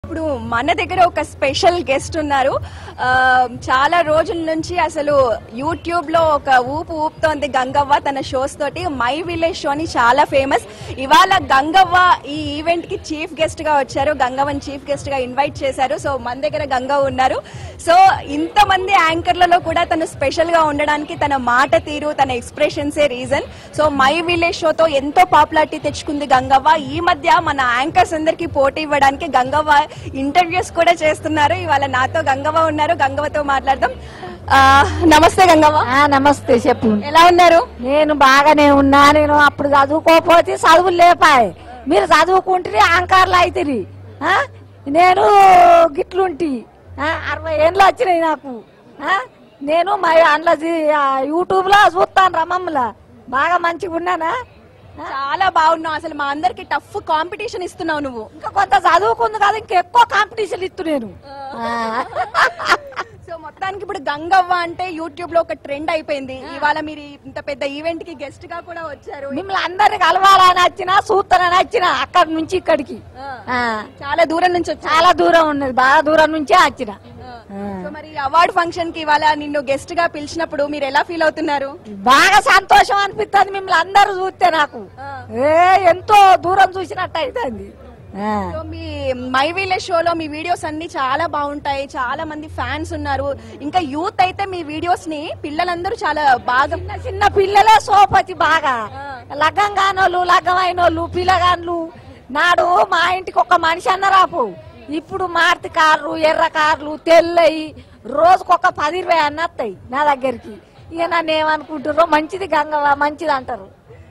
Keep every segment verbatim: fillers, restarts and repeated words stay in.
ఇప్పుడు మన దగ్గర ఒక స్పెషల్ గెస్ట్ ఉన్నారు. చాలా రోజుల నుంచి అసలు యూట్యూబ్ లో ఒక ఊపు ఊపుతోంది గంగవ్వ తన షోస్ తోటి. మై విలేజ్ షోని చాలా ఫేమస్. ఇవాళ గంగవ్వ ఈ ఈవెంట్ కి చీఫ్ గెస్ట్ గా వచ్చారు. గంగవ్వని చీఫ్ గెస్ట్ గా ఇన్వైట్ చేశారు. సో మన దగ్గర గంగవ్వ ఉన్నారు. సో ఇంతమంది యాంకర్లలో కూడా తను స్పెషల్ గా ఉండడానికి తన మాట తీరు, తన ఎక్స్ప్రెషన్సే రీజన్. సో మై విలేజ్ షోతో ఎంతో పాపులారిటీ తెచ్చుకుంది గంగవ్వ. ఈ మధ్య మన యాంకర్స్ అందరికి పోటీ ఇవ్వడానికి గంగవ్వ ఇంటర్వ్యూస్ కూడా చేస్తున్నారు. ఇవాళ నాతో గంగవ్వ ఉన్నారు. గంగవ్వతో మాట్లాడదాం. నమస్తే గంగవ్వ. నమస్తే, చెప్పు. ఎలా ఉన్నారు? నేను బాగానే ఉన్నా. నేను అప్పుడు చదువుకోపోతే చదువులు లేపాయి, మీరు చదువుకుంటే యాంకర్లు అవుతుంది. నేను గిట్లుంటి అరవై ఏళ్ళు వచ్చినాయి నాకు. నేను మా అందులో యూట్యూబ్ లో చూస్తాను రమ్మమ్మలా. బాగా మంచిగా ఉన్నానా? చాలా బాగున్నావు. అసలు మా అందరికి టఫ్ కాంపిటీషన్ ఇస్తున్నావు నువ్వు. ఇంకా కొంత చదువుకుంది కదా, ఇంకా ఎక్కువ కాంపిటీషన్ ఇస్తు నేను. సో మొత్తానికి ఇప్పుడు గంగవ్వ అంటే యూట్యూబ్ లో ఒక ట్రెండ్ అయిపోయింది. ఇవాళ మీరు ఇంత పెద్ద ఈవెంట్ కి గెస్ట్ గా కూడా వచ్చారు. మిమ్మల్ని అందరిని కలవాలని వచ్చినా, చూస్తానని వచ్చినా అక్కడి నుంచి ఇక్కడికి. చాలా దూరం నుంచి వచ్చి చాలా దూరం ఉన్నది, బాగా దూరం నుంచే వచ్చిన. సో మరి అవార్డు ఫంక్షన్ కి ఇవాళ నిన్ను గెస్ట్ గా పిలిచినప్పుడు మీరు ఎలా ఫీల్ అవుతున్నారు? బాగా సంతోషం అనిపిస్తుంది మిమ్మల్ని అందరూ చూస్తే. నాకు ఏ ఎంతో దూరం చూసినట్టు అవుతుంది. మీ మై విలేజ్ షోలో మీ వీడియోస్ అన్ని చాలా బాగుంటాయి. చాలా మంది ఫ్యాన్స్ ఉన్నారు. ఇంకా యూత్ అయితే మీ వీడియోస్ ని పిల్లలందరూ చాలా బాగా, చిన్న చిన్న పిల్లలే సోపతి బాగా లగ్గం కానోళ్ళు, లగ్గం అయినోళ్ళు, పిల్లగాన్లు. నాడు మా ఇంటికి ఒక మనిషి అన్న రాపు. ఇప్పుడు మార్తి కార్లు, ఎర్ర కార్లు, తెల్లయి రోజుకొక పది ఇరవై అన్న వస్తాయి నా దగ్గరికి. ఇక నన్ను ఏమనుకుంటారో మంచిది గంగవ్వ మంచిది అంటారు.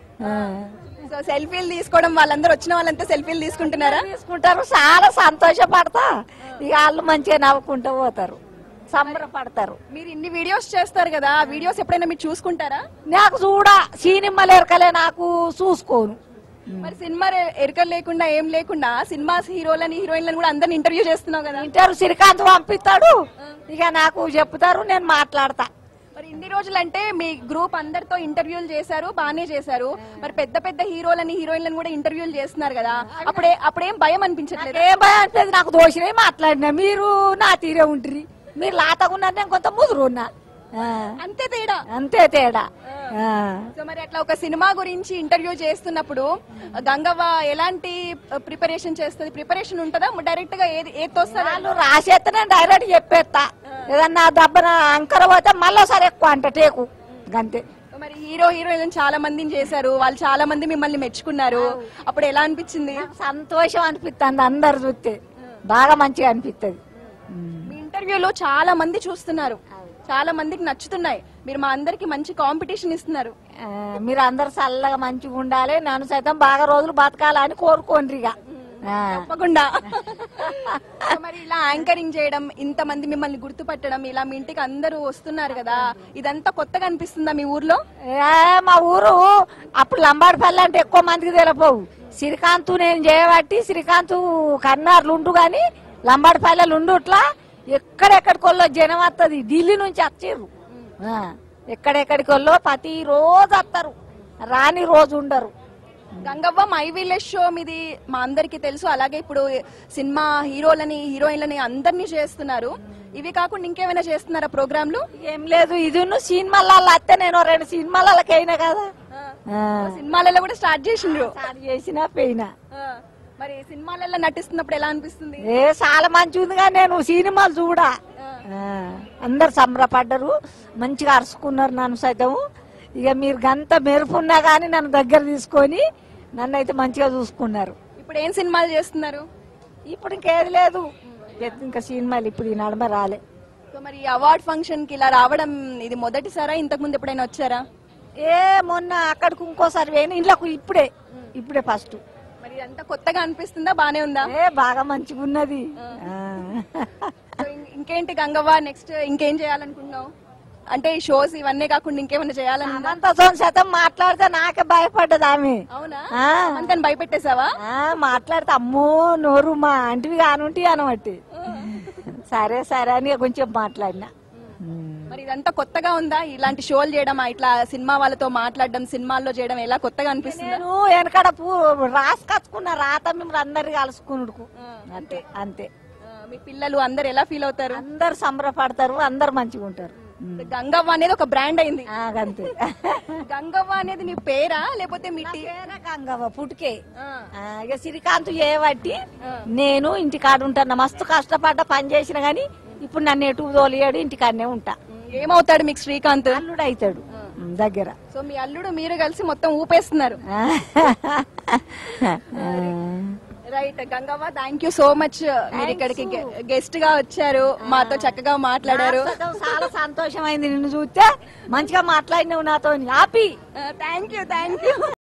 సో సెల్ఫీలు తీసుకోవడం, వాళ్ళందరూ వచ్చిన వాళ్ళంతా సెల్ఫీలు తీసుకుంటున్నారా? తీసుకుంటారు. చాలా సంతోషపడతా. ఇక వాళ్ళు మంచిగా నవ్వుకుంటూ పోతారు, సంబరపడతారు. మీరు ఇన్ని వీడియోస్ చేస్తారు కదా, ఆ వీడియోస్ ఎప్పుడైనా మీరు చూసుకుంటారా? నాకు చూడ సినిమాలు ఎరకలే, నాకు చూసుకోను. మరి సినిమా ఎరకలు లేకుండా ఏం లేకుండా సినిమా హీరోలని హీరోయిన్లను కూడా అందరిని ఇంటర్వ్యూ చేస్తున్నావు కదా. ఇంటర్వ్యూ శ్రీకాంత్ పంపిస్తాడు, ఇక నాకు చెప్తారు, నేను మాట్లాడతా. మరి ఇన్ని రోజులు అంటే మీ గ్రూప్ అందరితో ఇంటర్వ్యూలు చేశారు, బానే చేశారు. మరి పెద్ద పెద్ద హీరోలని హీరోయిన్లను కూడా ఇంటర్వ్యూలు చేస్తున్నారు కదా, అప్పుడే అప్పుడేం భయం అనిపించట్లేదు? ఏం భయం అనిపించదు. నాకు దోషినే మాట్లాడినా, మీరు నా తీరే ఉంటుంది. మీరు లాతకున్నారు, నేను కొంత ముదురు ఉన్నా. అంతే తేడా, అంతే తేడా. సో మరి అట్లా ఒక సినిమా గురించి ఇంటర్వ్యూ చేస్తున్నప్పుడు గంగవ్వ ఎలాంటి ప్రిపరేషన్ చేస్తుంది? ప్రిపరేషన్ ఉంటుందా? డైరెక్ట్ గా ఏది ఏది తోస్తారు? వాళ్ళు రాసేస్తే నేను డైరెక్ట్ చెప్పేస్తా. ఏదన్నా దెబ్బన అంకర పోతే మళ్ళీ ఒకసారి ఎక్కువ అంట టేకు అంతే. మరి హీరో హీరోయిన్ చాలా మందిని చేశారు, వాళ్ళు చాలా మంది మిమ్మల్ని మెచ్చుకున్నారు. అప్పుడు ఎలా అనిపించింది? సంతోషం అనిపిస్తుంది. అందరు చూస్తే బాగా మంచిగా అనిపిస్తుంది. మీ ఇంటర్వ్యూలో చాలా మంది చూస్తున్నారు, చాలా మందికి నచ్చుతున్నాయి. మీరు మా అందరికి మంచి కాంపిటీషన్ ఇస్తున్నారు. మీరు అందరు చల్లగా మంచిగా ఉండాలి, నన్ను సైతం బాగా రోజులు బతకాలని కోరుకోండి. ఇక తప్పకుండా. మరి ఇలా యాంకరింగ్ చేయడం, ఇంత మంది మిమ్మల్ని గుర్తుపట్టడం, ఇలా మీ ఇంటికి అందరూ వస్తున్నారు కదా, ఇదంతా కొత్తగా అనిపిస్తుందా మీ ఊర్లో? మా ఊరు అప్పుడు లంబాడిపల్లి అంటే ఎక్కువ మందికి తెలియపోవు. శ్రీకాంత్ నేను చేయబట్టి శ్రీకాంత్ కర్నార్లు ఉండు గాని లంబాడిపల్లెలు ఉండు. ఇట్లా ఎక్కడెక్కడికొల్లో జనం వస్తుంది. ఢిల్లీ నుంచి వచ్చారు. ఎక్కడెక్కడికి వెళ్ళో ప్రతి రోజు వస్తారు, రాని రోజు ఉండరు. గంగవ్వ మై విలేజ్ షో మీది మా అందరికి తెలుసు. అలాగే ఇప్పుడు సినిమా హీరోలని హీరోయిన్లని అందరినీ చేస్తున్నారు. ఇవి కాకుండా ఇంకేమైనా చేస్తున్నారా ప్రోగ్రాంలు? ఏం లేదు, ఇది సినిమాలలో వస్తే నేను రెండు సినిమాలకి అయినా కదా. సినిమాలలో కూడా స్టార్ట్ చేసిండ్రు? స్టార్ట్ చేసినా పోయినా. మరి సినిమాలలో నటిస్తున్నప్పుడు ఎలా అనిపిస్తుంది? ఏ చాలా మంచిగా ఉందిగా. నేను సినిమాలు చూడా, అందరు సంబరపడ్డారు, మంచిగా అరుచుకున్నారు నన్ను సైతం. ఇక మీరు గంత మెరుపున్నా గానీ నన్ను దగ్గర తీసుకొని నన్ను అయితే మంచిగా చూసుకున్నారు. ఇప్పుడు ఏం సినిమాలు చేస్తున్నారు? ఇప్పుడు ఇంకేది లేదు, ఇంకా సినిమాలు ఇప్పుడు ఈ నడమ రాలే. సో మరి అవార్డ్ ఫంక్షన్ కి ఇలా రావడం ఇది మొదటిసారా? ఇంతకు ముందు ఎప్పుడైనా వచ్చారా? ఏ మొన్న అక్కడికి ఇంకోసారి వేయను, ఇంట్లోకి ఇప్పుడే ఇప్పుడే ఫస్ట్. మరి అంతా కొత్తగా అనిపిస్తుందా? బానే ఉందా? ఏ బాగా మంచిగా ఉన్నది. ఇంకేంటి గంగవ్వ, నెక్స్ట్ ఇంకేం చేయాలనుకున్నావు? అంటే ఈ షోస్ ఇవన్నీ కాకుండా ఇంకేమైనా చేయాలని? అనంత శాతం మాట్లాడితే నాకే భయపడ్డది ఆమె. అవునా? అంతని భయపెట్టేసావా? మాట్లాడితే అమ్మో నోరు మా అంటివి కానుంటి అనబట్టి సరే సరే అని కొంచెం మాట్లాడినా. మరి ఇదంతా కొత్తగా ఉందా ఇలాంటి షోలు చేయడం ఇట్లా సినిమా వాళ్ళతో మాట్లాడడం సినిమాల్లో చేయడం ఎలా కొత్తగా అనిపిస్తుంది నేను వెనకడ రాసుకచ్చుకున్న రాత మిమ్మల్ని అందరు కలుసుకున్నాడు అంతే అంతే మీ పిల్లలు అందరు ఎలా ఫీల్ అవుతారు? అందరు సంబరపడతారు, అందరు మంచిగా ఉంటారు. గంగవ్వ అనేది ఒక బ్రాండ్ అయింది. ఆ, అంతే. గంగవ్వ అనేది నీ పేరా లేకపోతే మీ టీ- పేర గంగవ్వ పుట్టుకే. ఆ. ఆ, ఇక శ్రీకాంత్ చేయబట్టి నేను ఇంటికాడ ఉంటాను. మస్తు కష్టపడ్డ పని చేసిన గాని ఇప్పుడు నన్ను ఎటు తోలియాడు, ఇంటికాడనే ఉంటా. ఏమవుతాడు మీకు శ్రీకాంత్? అల్లుడు అవుతాడు దగ్గర. సో మీ అల్లుడు మీరు కలిసి మొత్తం ఊపేస్తున్నారు. Right Gangavva, thank you so much. మీరు ఇక్కడికి గెస్ట్ గా వచ్చారు, మాతో చక్కగా మాట్లాడారు. చాలా సంతోషమైంది నిన్ను చూస్తే. మంచిగా మాట్లాడినావు నాతో. Happy. Thank you thank you